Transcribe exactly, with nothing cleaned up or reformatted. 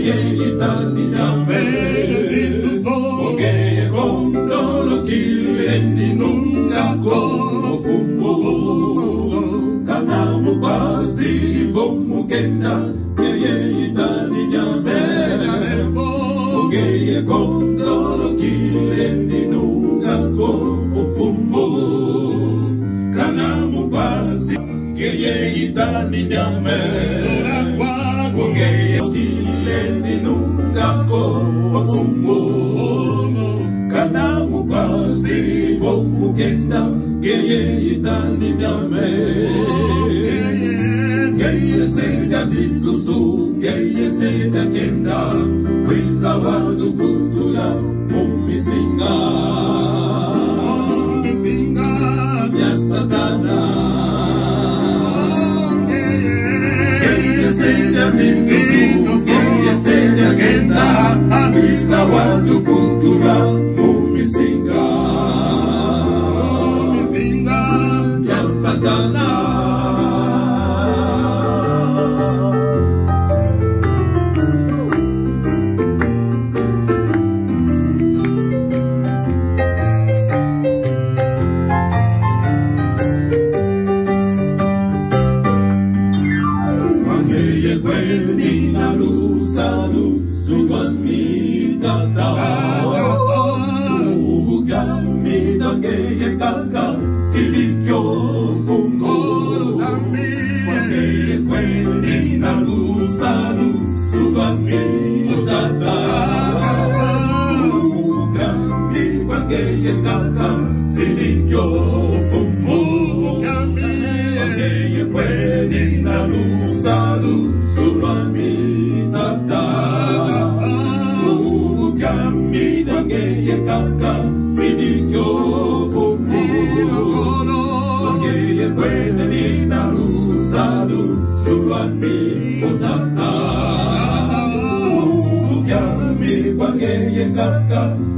yeye itaninyame ongeye kondolo kirendi nungako ofumo kana mubasi vomukenda yeye itaninyame ongeye kondolo kirendi nungako ofumo kana mubasi yeye itaninyame ongeye kirendi nungako ofumo kana mubasi vomukenda yeye itaninyame yeye seja titusu yeye seja kenda wiza watu kutura mumisinga mumisinga ya satana yeye seja titusu yeye seja kenda wiza watu kutura mumisinga mumisinga ya satana. Silikyo fungo wangeye kweni na lusanu suvami utata ugami wangeye kaka silikyo fungo wangeye kweni na lusanu suvami utata ugami wangeye kaka silikyo fungo wangeye kweni na lusadu suvami utata ugami wangeye kaka